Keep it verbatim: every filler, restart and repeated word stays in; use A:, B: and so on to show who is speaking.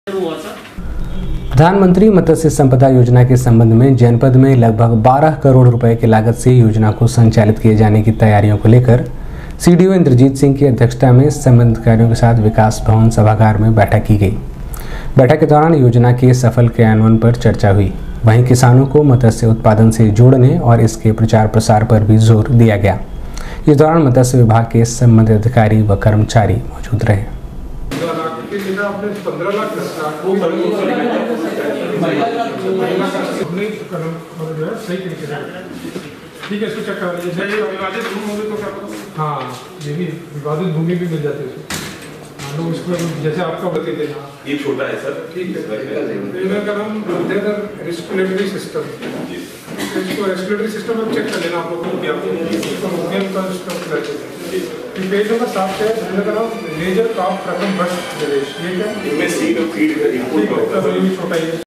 A: प्रधानमंत्री मत्स्य संपदा योजना के संबंध में जनपद में लगभग बारह करोड़ रुपए की लागत से योजना को संचालित किए जाने की तैयारियों को लेकर सीडीओ इंद्रजीत सिंह की अध्यक्षता में संबंधित अधिकारियों के साथ विकास भवन सभागार में बैठक की गई। बैठक के दौरान योजना के सफल क्रियान्वयन पर चर्चा हुई। वहीं किसानों को मत्स्य उत्पादन से जोड़ने और इसके प्रचार प्रसार पर भी जोर दिया गया। इस दौरान मत्स्य विभाग के संबंधित अधिकारी व कर्मचारी मौजूद रहे।
B: ठीक है, इसको चेक करा लीजिए। विवादित भूमि होगी तो क्या करो? हाँ, ये भी विवादित भूमि भी मिल जाती है उसको। हाँ, लोग इसको जैसे आपका बता देना।
C: ये छोटा है सर। ठीक है।
B: इनका का नाम रेस्पिरेटरी सिस्टम। इसको रेस्पिरेटरी सिस्टम में चेक कर लेना आप लोगों को भी आपको ओकेन का सिस्टम करते हैं। पेज नंबर सात पे इनका का नाम लेजर काफ प्रथम भट्ट प्रदेश। ये क्या?
C: इनमें सीड और फीड का इनपुट होता है।
B: ये छोटा ही है।